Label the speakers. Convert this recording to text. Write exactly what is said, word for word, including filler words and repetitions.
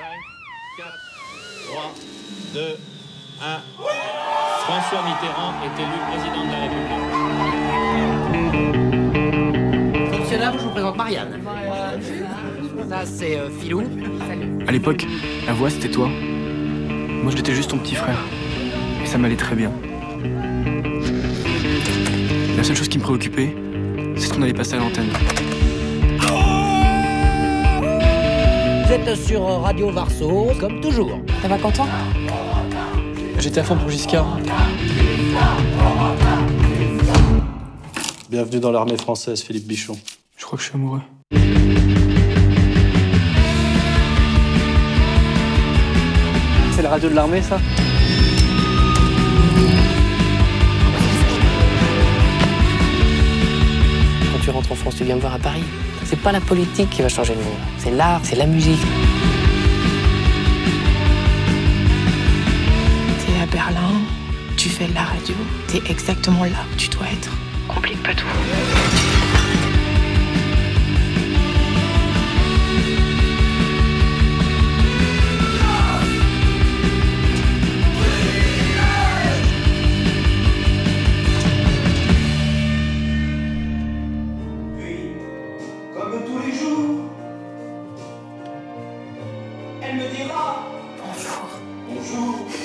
Speaker 1: cinq, quatre, trois, deux, un. François Mitterrand est élu président de la République.
Speaker 2: Fonctionnaire, je vous présente Marianne. Ça, c'est euh, Philou.
Speaker 3: À l'époque, la voix, c'était toi. Moi, j'étais juste ton petit frère. Et ça m'allait très bien. La seule chose qui me préoccupait, c'est ce qu'on allait passer à l'antenne.
Speaker 2: Vous êtes sur Radio Varso, comme toujours.
Speaker 4: Ça va, Quentin?
Speaker 3: J'étais à fond pour Giscard.
Speaker 5: Bienvenue dans l'armée française, Philippe Bichon.
Speaker 3: Je crois que je suis amoureux.
Speaker 6: C'est la radio de l'armée, ça?
Speaker 4: Quand tu rentres en France, tu viens me voir à Paris. C'est pas la politique qui va changer le monde. C'est l'art, c'est la musique.
Speaker 7: T'es à Berlin, tu fais de la radio. T'es exactement là où tu dois être. Complique pas tout.
Speaker 8: Comme tous les jours, elle me dira
Speaker 7: Bonjour.
Speaker 8: bonjour.